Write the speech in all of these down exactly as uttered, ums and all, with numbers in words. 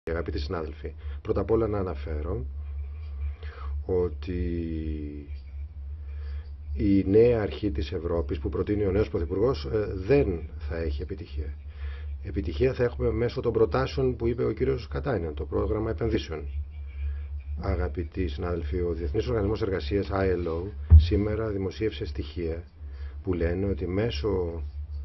Αγαπητοί συνάδελφοι, πρώτα απ' όλα να αναφέρω ότι η νέα αρχή της Ευρώπης που προτείνει ο νέος Πρωθυπουργός δεν θα έχει επιτυχία. Επιτυχία θα έχουμε μέσω των προτάσεων που είπε ο κύριος Κατάινεν, το πρόγραμμα επενδύσεων. Αγαπητοί συνάδελφοι, ο Διεθνής Οργανισμός Εργασίας άι ελ ο σήμερα δημοσίευσε στοιχεία που λένε ότι μέσω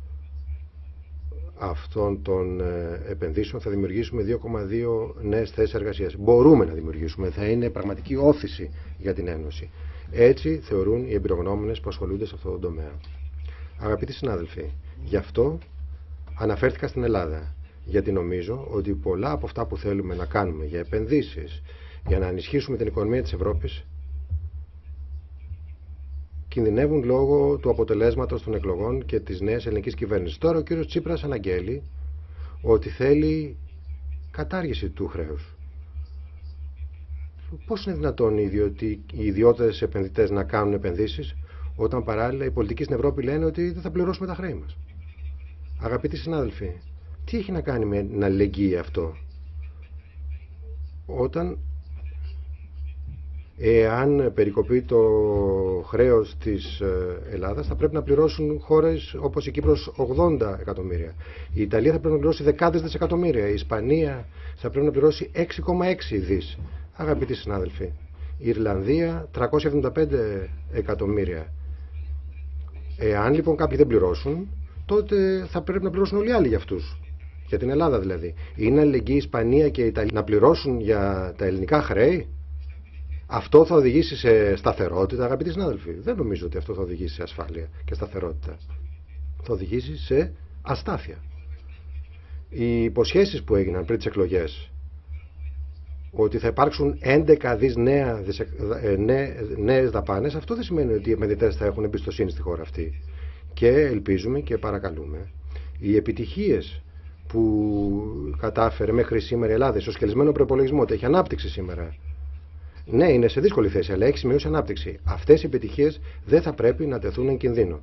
αυτών των επενδύσεων θα δημιουργήσουμε δύο κόμμα δύο νέες θέσεις εργασίας. Μπορούμε να δημιουργήσουμε, θα είναι πραγματική όθηση για την Ένωση. Έτσι θεωρούν οι εμπειρογνώμονες που ασχολούνται σε αυτόν τον τομέα. Αγαπητοί συνάδελφοι, γι' αυτό αναφέρθηκα στην Ελλάδα. Γιατί νομίζω ότι πολλά από αυτά που θέλουμε να κάνουμε για επενδύσεις, για να ενισχύσουμε την οικονομία της Ευρώπης, κινδυνεύουν λόγω του αποτελέσματος των εκλογών και της νέας ελληνικής κυβέρνησης. Τώρα ο κύριος Τσίπρας αναγγέλει ότι θέλει κατάργηση του χρέους. Πώς είναι δυνατόν οι ιδιώτες επενδυτές να κάνουν επενδύσεις όταν παράλληλα οι πολιτικοί στην Ευρώπη λένε ότι δεν θα πληρώσουμε τα χρέη μας? Αγαπητοί συνάδελφοι, τι έχει να κάνει με την αλληλεγγύη αυτό? Όταν εάν περικοπεί το χρέος της Ελλάδας θα πρέπει να πληρώσουν χώρες όπως η Κύπρος ογδόντα εκατομμύρια. Η Ιταλία θα πρέπει να πληρώσει δεκάδες δισεκατομμύρια. Η Ισπανία θα πρέπει να πληρώσει έξι κόμμα έξι δις. Αγαπητοί συνάδελφοι, η Ιρλανδία τριακόσια εβδομήντα πέντε εκατομμύρια. Εάν λοιπόν κάποιοι δεν πληρώσουν, τότε θα πρέπει να πληρώσουν όλοι οι άλλοι για αυτούς. Για την Ελλάδα δηλαδή. Είναι αλληλεγγύη η Ισπανία και η Ιταλία να πληρώσουν για τα ελληνικά χρέη? Αυτό θα οδηγήσει σε σταθερότητα, αγαπητοί συνάδελφοι? Δεν νομίζω ότι αυτό θα οδηγήσει σε ασφάλεια και σταθερότητα. Θα οδηγήσει σε αστάθεια. Οι υποσχέσεις που έγιναν πριν τις εκλογές, ότι θα υπάρξουν έντεκα δις νέα, νέες δαπάνες, αυτό δεν σημαίνει ότι οι επενδυτές θα έχουν εμπιστοσύνη στη χώρα αυτή. Και ελπίζουμε και παρακαλούμε οι επιτυχίες που κατάφερε μέχρι σήμερα η Ελλάδα, ισοσκελισμένο προπολογισμό, ότι έχει ανάπτυξη σήμερα. Ναι, είναι σε δύσκολη θέση, αλλά έχει σημειώσει ανάπτυξη. Αυτές οι επιτυχίες δεν θα πρέπει να τεθούν εν κινδύνο.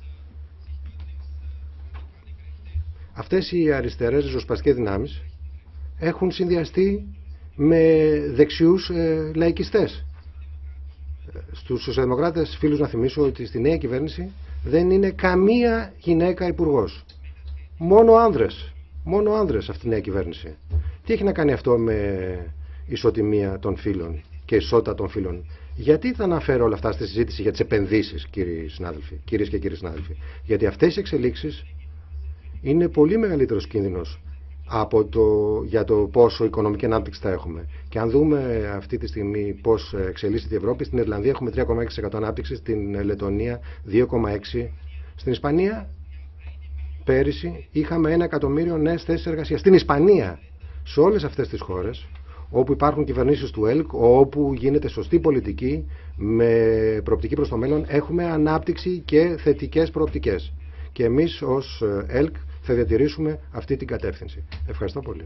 Αυτές οι αριστερές ριζοσπαστικές δυνάμεις έχουν συνδυαστεί με δεξιούς ε, λαϊκιστές. Στους σοσιαλδημοκράτες φίλους να θυμίσω ότι στη νέα κυβέρνηση δεν είναι καμία γυναίκα υπουργός. Μόνο άνδρες. Μόνο άνδρες αυτή η νέα κυβέρνηση. Τι έχει να κάνει αυτό με ισοτιμία των φύλων και ισότητα των φύλων? Γιατί θα αναφέρω όλα αυτά στη συζήτηση για τις επενδύσεις, κύριοι συνάδελφοι, κυρίες και κύριοι συνάδελφοι? Γιατί αυτές οι εξελίξεις είναι πολύ μεγαλύτερος κίνδυνος από το, για το πόσο οικονομική ανάπτυξη θα έχουμε. Και αν δούμε αυτή τη στιγμή πώς εξελίσσεται η Ευρώπη, στην Ιρλανδία έχουμε τρία κόμμα έξι τοις εκατό ανάπτυξη, στην Λετωνία δύο κόμμα έξι τοις εκατό, στην Ισπανία πέρυσι είχαμε ένα εκατομμύριο νέες θέσεις εργασίας. Στην Ισπανία, σε όλες αυτές τις χώρες όπου υπάρχουν κυβερνήσεις του ΕΛΚ, όπου γίνεται σωστή πολιτική με προοπτική προς το μέλλον, έχουμε ανάπτυξη και θετικές προοπτικές. Και εμείς ως ΕΛΚ θα διατηρήσουμε αυτή την κατεύθυνση. Ευχαριστώ πολύ.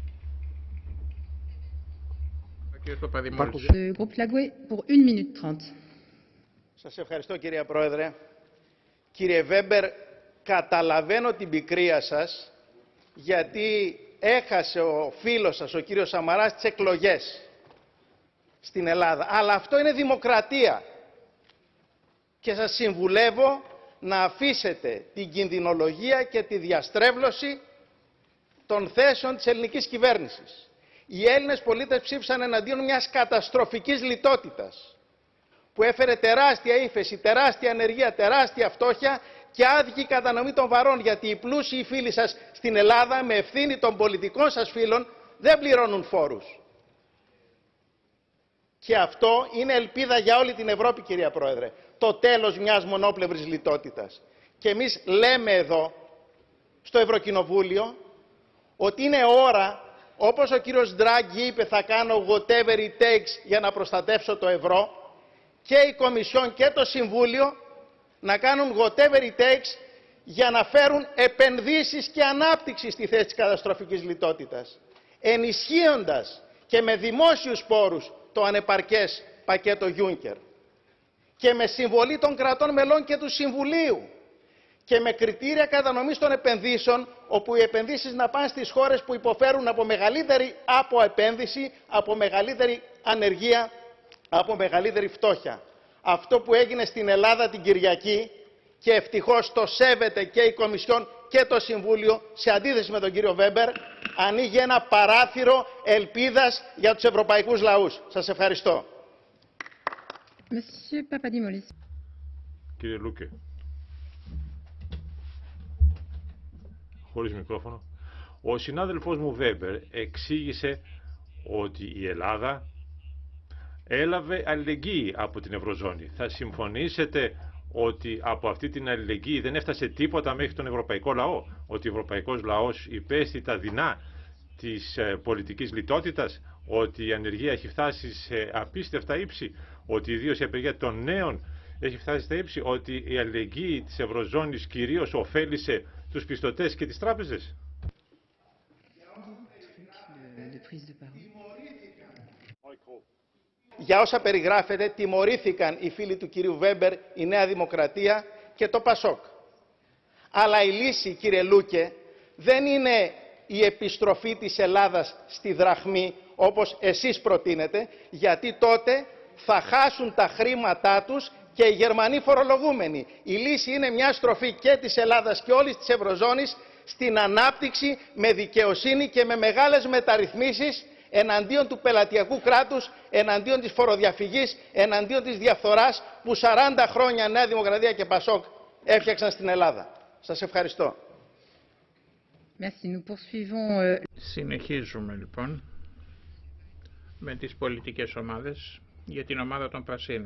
Σας ευχαριστώ, κυρία Πρόεδρε. Κύριε Βέμπερ, καταλαβαίνω την πικρία σας, γιατί έχασε ο φίλος σας, ο κύριος Σαμαράς, τις εκλογές στην Ελλάδα. Αλλά αυτό είναι δημοκρατία. Και σας συμβουλεύω να αφήσετε την κινδυνολογία και τη διαστρέβλωση των θέσεων της ελληνικής κυβέρνησης. Οι Έλληνες πολίτες ψήφισαν εναντίον μιας καταστροφικής λιτότητας που έφερε τεράστια ύφεση, τεράστια ανεργία, τεράστια φτώχεια και άδικη κατανομή των βαρών, γιατί οι πλούσιοι φίλοι σας στην Ελλάδα, με ευθύνη των πολιτικών σας φίλων, δεν πληρώνουν φόρους. Και αυτό είναι ελπίδα για όλη την Ευρώπη, κυρία Πρόεδρε. Το τέλος μιας μονόπλευρης λιτότητας. Και εμείς λέμε εδώ, στο Ευρωκοινοβούλιο, ότι είναι ώρα, όπως ο κύριος Ντράγκη είπε, θα κάνω whatever it takes για να προστατεύσω το ευρώ, και η Κομισιόν και το Συμβούλιο να κάνουν whatever it takes για να φέρουν επενδύσεις και ανάπτυξη στη θέση της καταστροφικής λιτότητας, ενισχύοντας και με δημόσιους πόρους το ανεπαρκές πακέτο Juncker και με συμβολή των κρατών μελών και του Συμβουλίου και με κριτήρια κατανομής των επενδύσεων, όπου οι επενδύσεις να πάνε στις χώρες που υποφέρουν από μεγαλύτερη αποεπένδυση, από μεγαλύτερη ανεργία, από μεγαλύτερη φτώχεια. Αυτό που έγινε στην Ελλάδα την Κυριακή, και ευτυχώς το σέβεται και η Κομισιόν και το Συμβούλιο, σε αντίθεση με τον κύριο Βέμπερ, ανοίγει ένα παράθυρο ελπίδας για τους ευρωπαϊκούς λαούς. Σας ευχαριστώ. Κύριε Λούκε, χωρίς μικρόφωνο. Ο συνάδελφός μου Βέμπερ εξήγησε ότι η Ελλάδα έλαβε αλληλεγγύη από την Ευρωζώνη. Θα συμφωνήσετε ότι από αυτή την αλληλεγγύη δεν έφτασε τίποτα μέχρι τον ευρωπαϊκό λαό, ότι ο ευρωπαϊκός λαός υπέστη τα δεινά της πολιτικής λιτότητας, ότι η ανεργία έχει φτάσει σε απίστευτα ύψη, ότι ιδίως η απεργία των νέων έχει φτάσει στα ύψη, ότι η αλληλεγγύη της Ευρωζώνης κυρίως ωφέλησε τους πιστωτές και τις τράπεζες. Για όσα περιγράφεται, τιμωρήθηκαν οι φίλοι του κυρίου Βέμπερ, η Νέα Δημοκρατία και το Πασόκ. Αλλά η λύση, κύριε Λούκε, δεν είναι η επιστροφή της Ελλάδας στη δραχμή, όπως εσείς προτείνετε, γιατί τότε θα χάσουν τα χρήματά τους και οι Γερμανοί φορολογούμενοι. Η λύση είναι μια στροφή και της Ελλάδας και όλης της Ευρωζώνης στην ανάπτυξη με δικαιοσύνη και με μεγάλες μεταρρυθμίσεις εναντίον του πελατειακού κράτους, εναντίον της φοροδιαφυγής, εναντίον της διαφθοράς που σαράντα χρόνια Νέα Δημοκρατία και Πασόκ έφτιαξαν στην Ελλάδα. Σας ευχαριστώ. Συνεχίζουμε λοιπόν με τις πολιτικές ομάδες για την ομάδα των Πρασίνων.